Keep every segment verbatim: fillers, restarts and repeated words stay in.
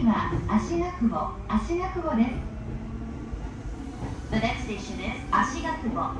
次は芦ヶ久保、芦ヶ久保です。 The next station is 芦ヶ久保。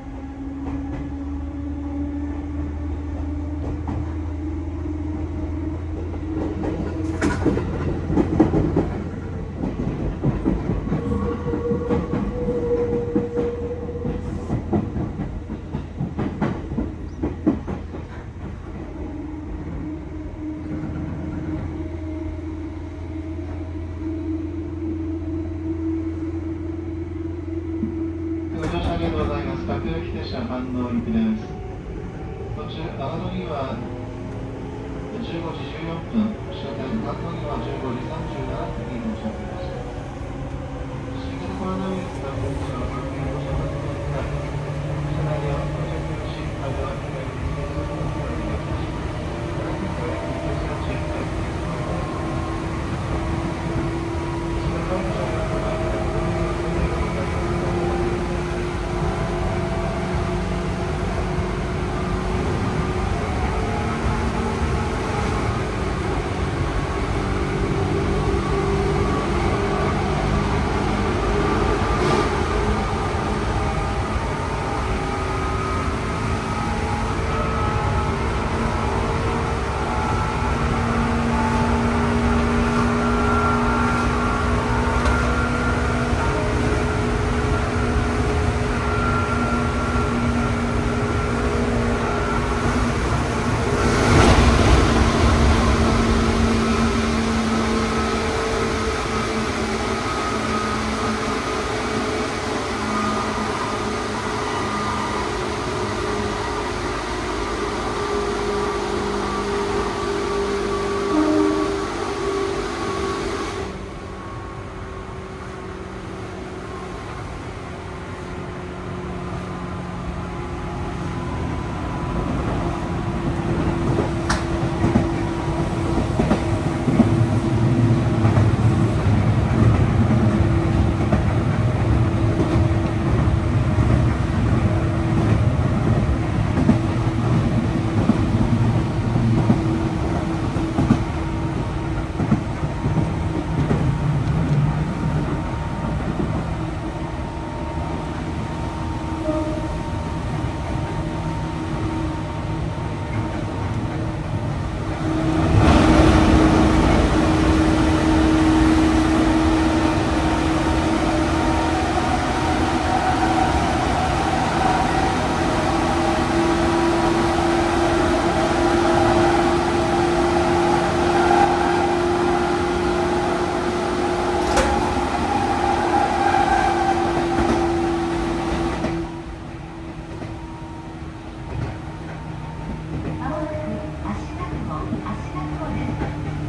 ありがとうございます。各駅停車飯能行きです。途中、阿波野にはじゅうごじじゅうよんぷん、終点飯能にはじゅうごじさんじゅうななふんに到着しました。新型コロナウイルスが報告者を確認をしたため、車内では到着用し、間は以外に継続をお願いいたします。ご来店ご協力にご注意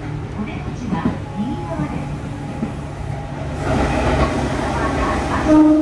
右側です。